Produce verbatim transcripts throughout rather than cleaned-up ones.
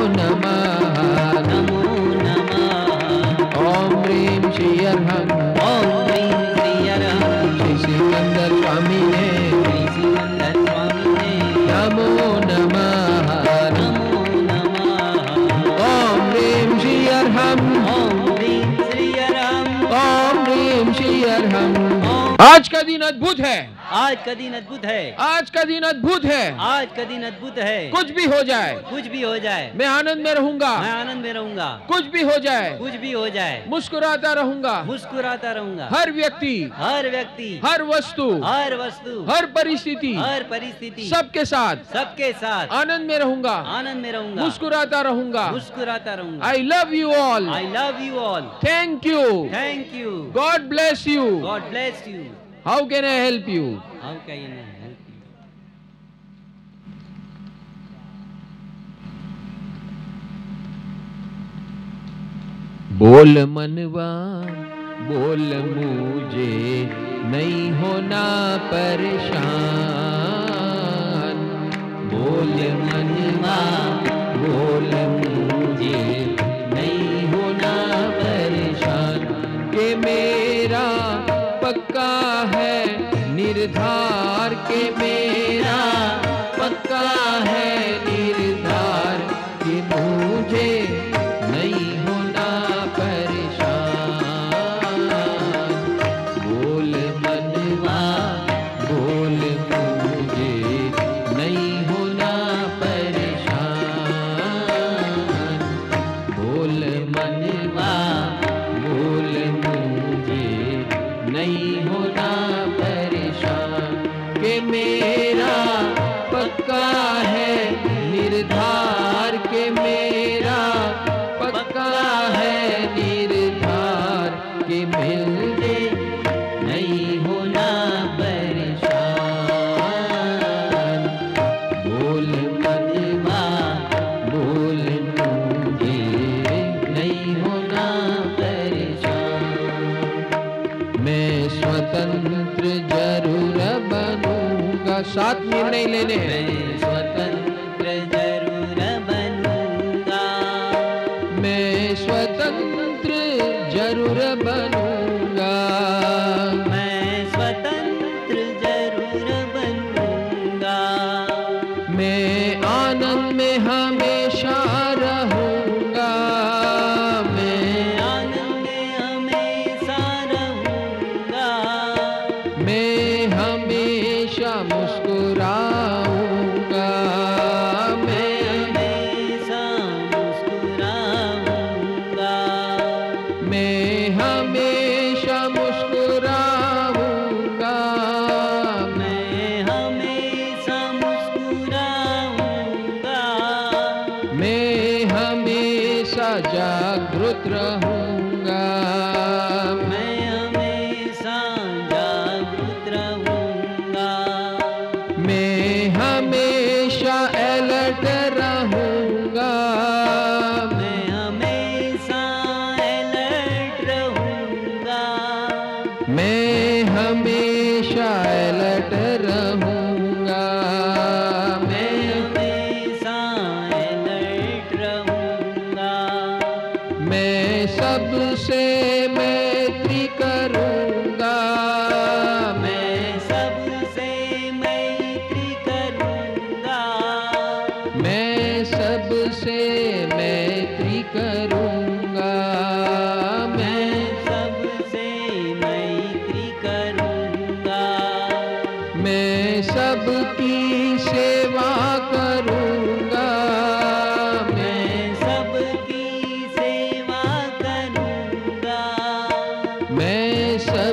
नमः नमो नमः। ओम ह्रीं श्री अर्हं ओम ह्रीं श्री अर्हं श्री सिकंदर स्वामी ने श्री सिकंदर स्वामी ने नमो नमः नमो नमः। ओम ह्रीं श्री अर्हं ओम ह्रीं श्री अर्हं ओम ह्रीं श्री अर्हं। ओम। आज का दिन अद्भुत है, आज का दिन अद्भुत है, आज का दिन अद्भुत है। आज का दिन अद्भुत है। कुछ भी हो जाए कुछ भी हो जाए मैं आनंद में रहूंगा, मैं आनंद में रहूंगा। कुछ भी हो जाए कुछ भी हो जाए मुस्कुराता रहूंगा। मुस्कुराता रहूंगा। हर व्यक्ति, हर व्यक्ति, हर वस्तु, हर वस्तु, हर परिस्थिति, हर परिस्थिति सबके साथ सबके साथ आनंद में रहूंगा, आनंद में रहूंगा। मुस्कुराता रहूंगा। मुस्कुराता रहूंगा। I love you all. I love you all. Thank you. Thank you. God bless you. God bless you. How can I help you? How can I help you? बोल मनवा बोल मुझे नहीं होना परेशान। बोल मनवा बोल मुझे नहीं होना परेशान। के मेरा पक्का है निर्धार, के मेरा पक्का है निर्धार कि मुझे नहीं होना परेशान। बोल मनवा बोल मुझे नहीं होना परेशान। बोल मनवा बोल मुझे नहीं होना परेशान। के मेरा पक्का है निर्धार, के मेरा पक्का है निर्धार कि मिलते नहीं होना परेशान। बोल मनवा बोल मुझे नहीं होना परेशान। मैं स्वतंत्र जरूर बनूंगा, साथ निर्णय लेने हैं। मैं स्वतंत्र जरूर बनूंगा। मैं स्वतंत्र जरूर बनूंगा। मैं स्वतंत्र जरूर बनूंगा। मैं आनंद में हमेशा रहूंगा। मैं आनंद में हमेशा रहूंगा। मैं हमेशा मुस्कुराऊंगा। मैं हमेशा मुस्कुराऊंगा। मैं हमेशा मुस्कुराऊंगा। मैं हमेशा मुस्कुराऊंगा। मैं हमेशा जागृत रहूंगा। मैं हमेशा जागृत रहूंगा। मैं हमेशा अलर्ट रहूंगा। मैं हमेशा अलर्ट रहूंगा। मैं हमेशा अलर्ट रहूंगा। मैं मैं हमेशा अलर्ट रहूंगा। मैं सबसे मैत्री करूंगा। मैं सबसे मैत्री करूंगा। मैं सबसे मैत्री करूंगा। मैं मैं सबसे मैत्री करूंगा। मैं सबकी सेवा करूंगा। मैं मैं सबकी सेवा करूंगा। मैं सब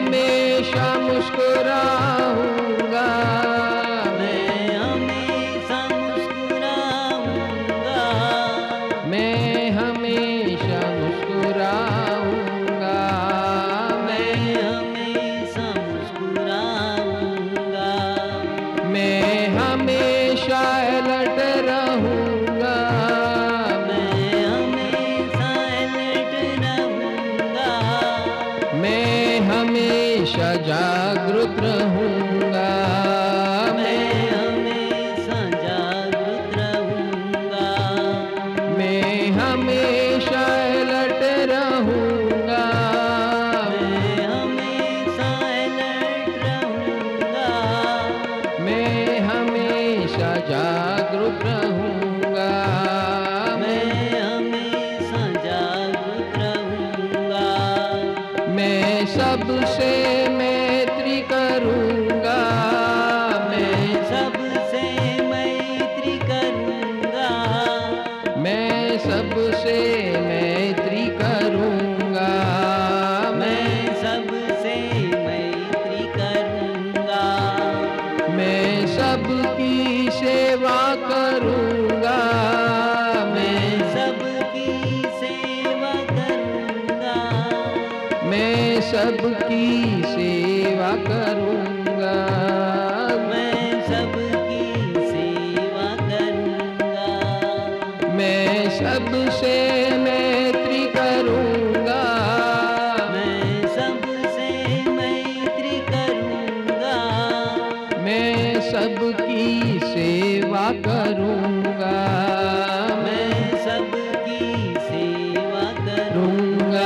हमेशा मुस्कुराऊंगा, मैं हमेशा मुस्कुराऊंगा, मैं हमेशा मुस्कुराऊंगा, मैं हमेशा मुस्कुराऊंगा, मैं हमेशा अलर्ट रहूंगा, मैं हमेशा अलर्ट रहूंगा, मैं हमेशा जागृत रहूंगा, मैं हमेशा जागृत रहूंगा, मैं हमेशा अलर्ट रहूंगा, मैं हमेशा अलर्ट रहूंगा, मैं हमेशा जागृत रहूंगा, मैं हमेशा जागृत रहूंगा, मैं सबसे मैत्री करूंगा, मैं सबसे मैत्री करूंगा, मैं सबसे मैत्री करूंगा, मैं सबसे मैत्री करूंगा, मैं सबकी सेवा करूंगा, मैं सबकी सेवा करूंगा, मैं सबकी सेवा करूंगा, मैं सबकी सेवा करूंगा, मैं सबसे मैत्री करूंगा, मैं सबसे मैत्री करूंगा, मैं सबकी सेवा करूंगा, मैं सबकी सेवा करूंगा। करूंगा।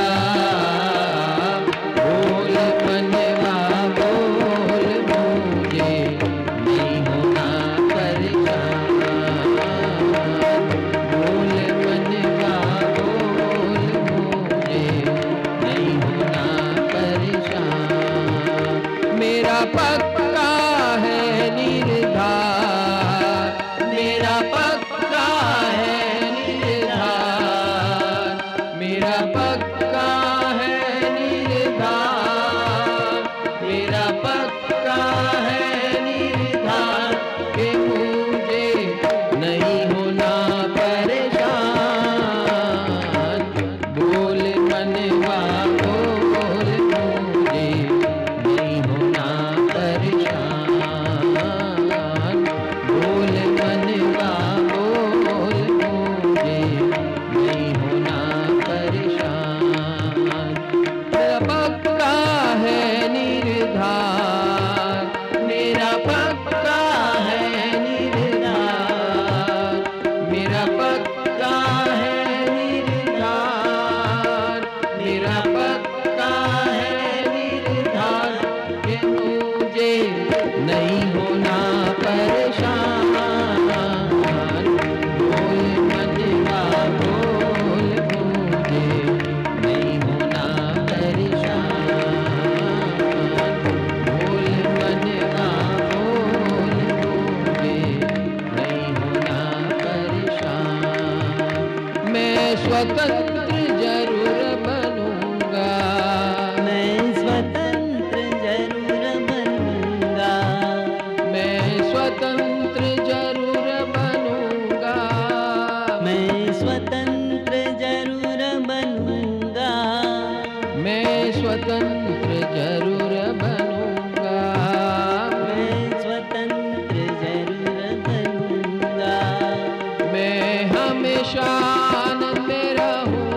बोल मनवा बोल, मुझे नहीं होना परेशान। बोल मनवा बोल, मुझे नहीं होना परेशान। मेरा पक्का है निर्धार, मेरा पक्का है निर्धार, मेरा पक्का है निर्धार, मेरा पक्का है निर्धार कि मुझे नहीं होना परेशान। बोल मनवा बोल, मुझे नहीं होना परेशान। बोल मनवा बोल, मुझे नहीं होना परेशान। मेरा पक्का है निर्धार, मेरा पक्का है निर्धार, मेरा पक्का है निर्धार, मेरा पक्का है निर्धार कि मुझे नहीं होना परेशान। बोल मनवा बोल, मुझे नहीं होना परेशान। बोल मनवा बोल, मुझे नहीं होना परेशान। मैं स्वतंत्र जरूर बनूंगा, मैं स्वतंत्र जरूर बनूंगा, मैं स्वतंत्र जरूर बनूंगा, मैं स्वतंत्र जरूर बनूंगा, मैं स्वतंत्र जरूर बनूंगा, मैं स्वतंत्र जरूर बनूंगा, मैं हमेशा आनंद में रहूंगा,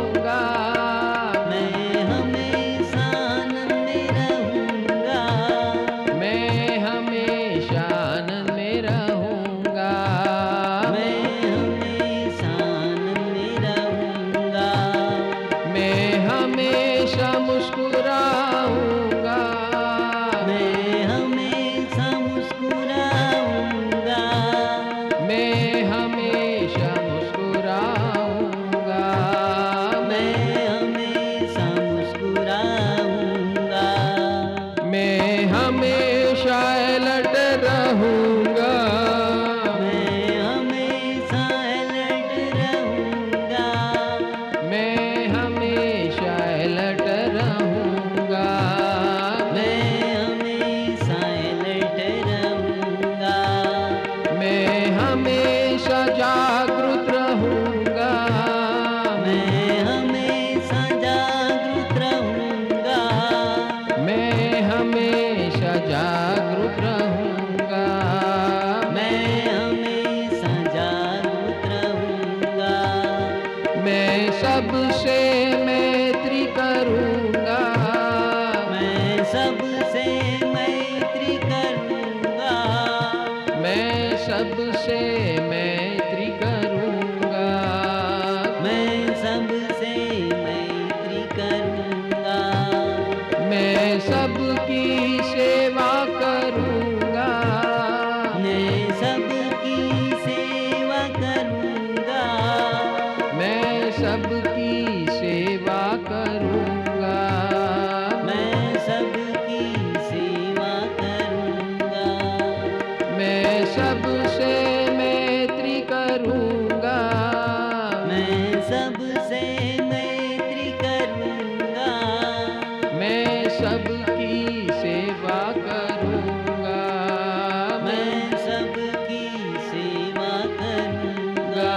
हमेशा जागरूक रहूंगा, मैं हमेशा जागरूक रहूंगा। मैं सबसे मैत्री करूंगा, मैं सबसे मैत्री करूंगा। मैं सबसे मैत्री करूंगा, मैं सबसे मैत्री करूंगा। मैं सबकी सेवा करूंगा, मैं सबकी सेवा करूंगा। मैं सबकी सेवा करूंगा, मैं सबकी सेवा करूंगा। मैं सबसे मैत्री करूंगा, मैं सबसे मैत्री करूंगा। मैं सबकी सेवा करूंगा, मैं सबकी सेवा करूंगा।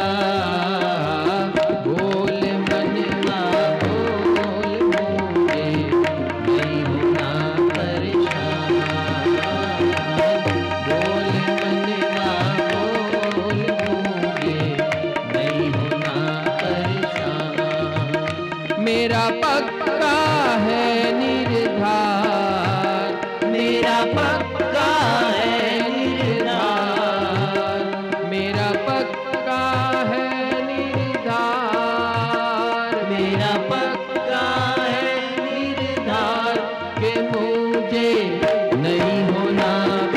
बोल मनवा बोल मुझे नहीं होना परेशान, बोल मनवा बोल मुझे नहीं होना परेशान। मेरा पक्का है निर्धार, मेरा पक्का है निर्धार, मेरा पक्का है निर्धार, मेरा पक्का है निर्धार कि मुझे नहीं होना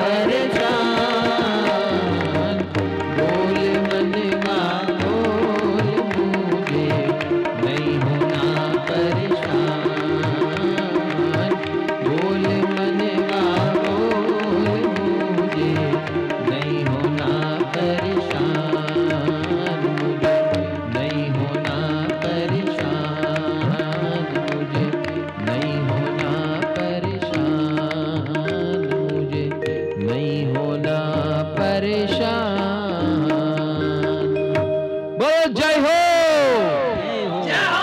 परेशान। बोल मनवा बोल मुझे नहीं होना परेशान, बोल मनवा बोल मुझे नहीं होना परेशान, मुझे नहीं होना परेशान, मुझे नहीं होना परेशान, मुझे नहीं होना परेशान। बोलो जय हो। जय हो।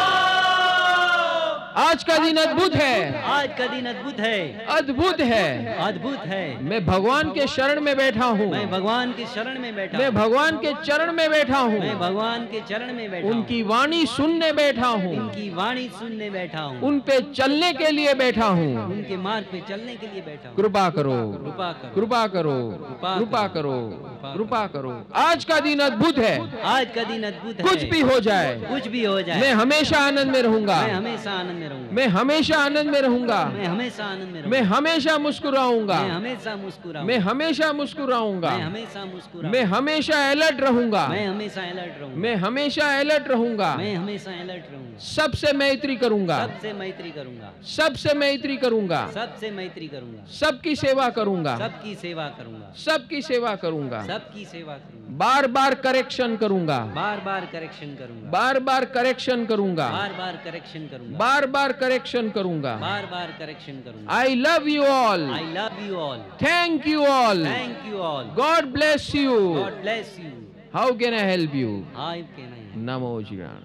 आज का दिन अद्भुत है, आज का दिन अद्भुत है, अद्भुत है। अद्भुत है। मैं भगवान के शरण में बैठा हूँ, मैं भगवान के शरण में बैठा मैं हूँ। भगवान के चरण में बैठा मैं हूँ, भगवान के चरण में बैठा हूँ। उनकी वाणी सुनने बैठा हूँ, उनकी वाणी सुनने बैठा हूँ। उन पे चलने के लिए बैठा हूँ। उनके मार्ग पे चलने के लिए बैठा हूँ। कृपा करो, कृपा करो। कृपा करो, कृपा कृपा करो। करो, कृपा कृपा करो। आज का दिन अद्भुत है, आज का दिन अद्भुत है। कुछ भी हो जाए कुछ भी हो जाए, मैं हमेशा आनंद में रहूंगा, मैं हमेशा आनंद में रहूंगा। मैं हमेशा आनंद में रहूंगा, मैं हमेशा आनंद में मैं रहूंगा। हमेशा मुस्कुराऊंगा, मैं हमेशा मुस्कुराऊंगा। मैं हमेशा मुस्कुराऊंगा, मैं हमेशा मुस्कुराऊंगा। मैं हमेशा अलर्ट रहूंगा, मैं हमेशा अलर्ट रहूंगा। मैं हमेशा अलर्ट रहूंगा, मैं हमेशा अलर्ट रहूंगा। सबसे मैत्री करूंगा, सबसे मैत्री करूंगा। सबसे मैत्री करूंगा, सबसे मैत्री करूंगा। सबकी सेवा करूंगा, सबकी सेवा करूंगा। सबकी सेवा करूंगा, सबकी सेवा करूंगा। बार बार करेक्शन करूंगा, बार बार करेक्शन करूंगा। बार बार करेक्शन करूंगा, बार बार करेक्शन करूंगा। बार बार करेक्शन करूंगा। बार बार करेक्शन करूंगा। I love you all, I love you all. Thank you all, thank you all. God bless you. God bless you. How can I help you? How can I? नमो श्री राम।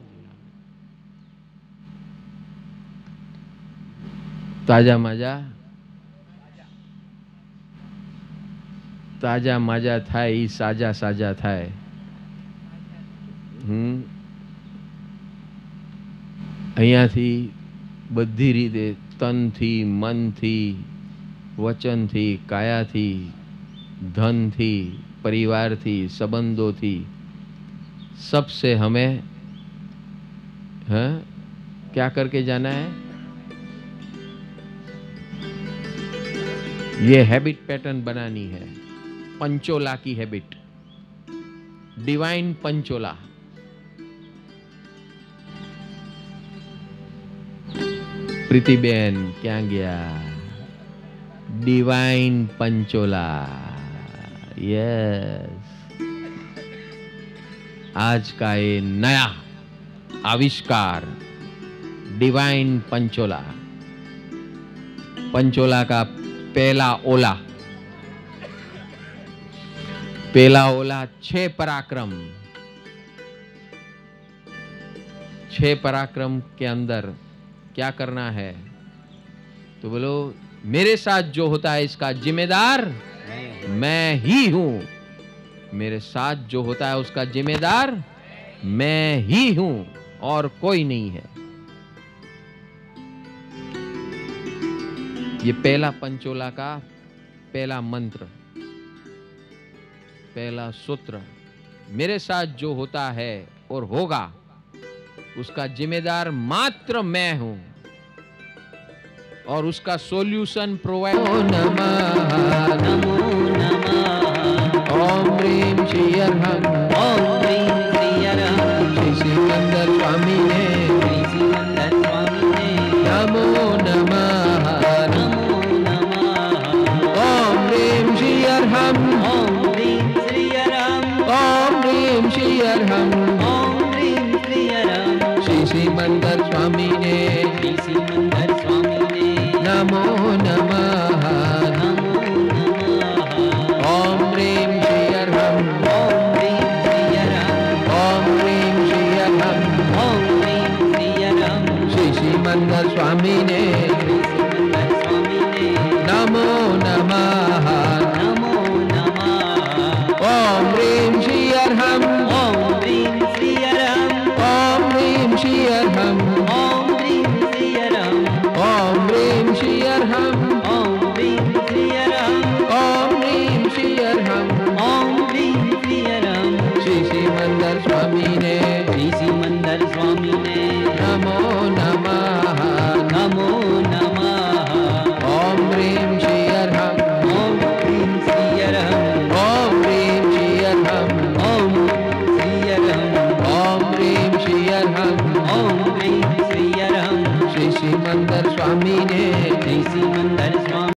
ताजा मजा તાજા માજા થાય ઈ સાજા સાજા થાય. હમ અહીંયાથી બધી રીતે તનથી, મનથી, વચનથી, કાયાથી, ધનથી, परिवारથી, संबंधों थी, सबसे हमें हाँ क्या करके जाना है? ये हैबिट पैटर्न बनानी है, पंचोला की हैबिट, डिवाइन पंचोला. प्रीतिबेन क्या गया? डिवाइन पंचोला. यस, आज का ये नया आविष्कार डिवाइन पंचोला. पंचोला का पहला ओला, पहला ओला छह पराक्रम. छह पराक्रम के अंदर क्या करना है? तो बोलो मेरे साथ जो होता है इसका जिम्मेदार मैं मैं ही हूं। मेरे साथ जो होता है उसका जिम्मेदार मैं ही हूं और कोई नहीं है। ये पहला पंचोला का पहला मंत्र, पहला सूत्र। मेरे साथ जो होता है और होगा उसका जिम्मेदार मात्र मैं हूं और उसका सॉल्यूशन प्रोवाइड। नमः नमो नमः। ओम ह्रीं श्री अरहं ओम ह्रीं श्री अरहं। श्री सिकंदर स्वामी ने श्री सिकंदर स्वामी ने नमो नमः नमो नमः। ओम ह्रीं श्री अरहं ओम ह्रीं श्री अरहं। ओम ह्रीं श्री अरहं ओम ह्रीं श्री अरहं। श्री सिकंदर स्वामी ने श्री सिकंदर स्वामी ने नमो नमः नमो नमः। ओम ह्रीं श्री अरहं ओम ह्रीं श्री अरहं। ओम ह्रीं श्री अरहं ओम ह्रीं श्री अरहं। श्री सिकंदर स्वामी ने श्री सिकंदर स्वामी ने नमो नमः